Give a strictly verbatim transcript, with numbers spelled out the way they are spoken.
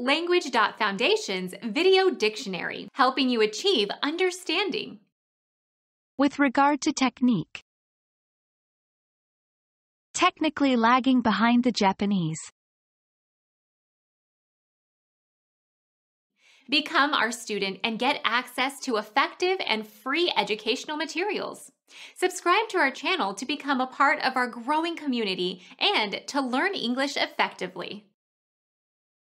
Language.Foundation's Video Dictionary, helping you achieve understanding. With regard to technique, technically lagging behind the Japanese. Become our student and get access to effective and free educational materials. Subscribe to our channel to become a part of our growing community and to learn English effectively.